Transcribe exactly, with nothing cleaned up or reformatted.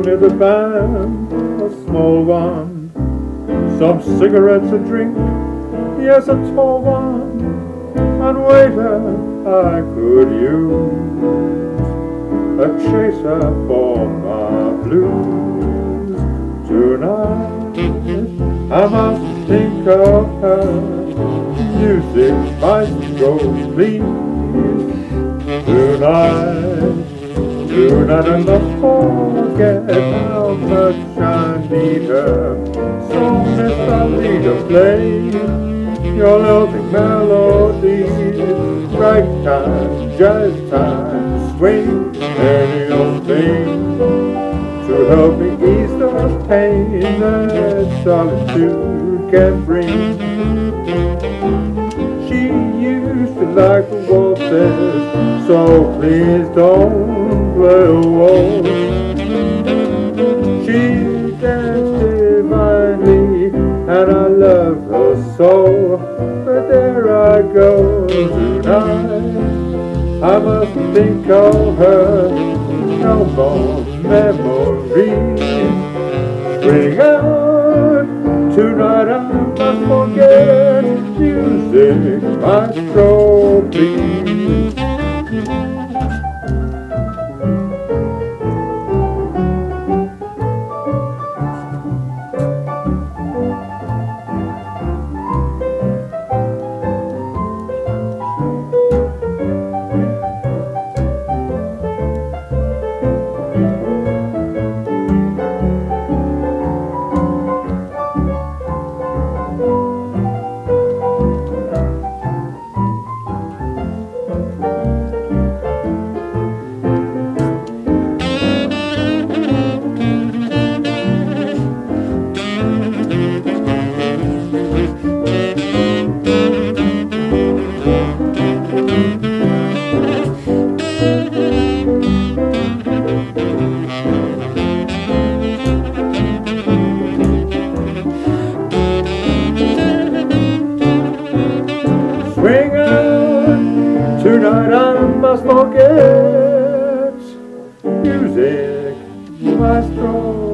near the band, a small one, some cigarettes, a drink, yes, a tall one, and waiter, I could use a chaser for my blues. Tonight I must think of her, music, maestro, please. Tonight, tonight I must forget how much I need her. So miss, I need to play your lilting melodies, ragtime, jazz time, swing, any old thing to help me ease the pain that solitude can bring. She used to like the waltzes, so please don't play a waltz. She danced divinely, and I love her so, but there I go tonight. I must think of her, no more memories. Spring out, tonight I must forget. Music, maestro, please. Swing out, tonight I must forget. Music, maestro.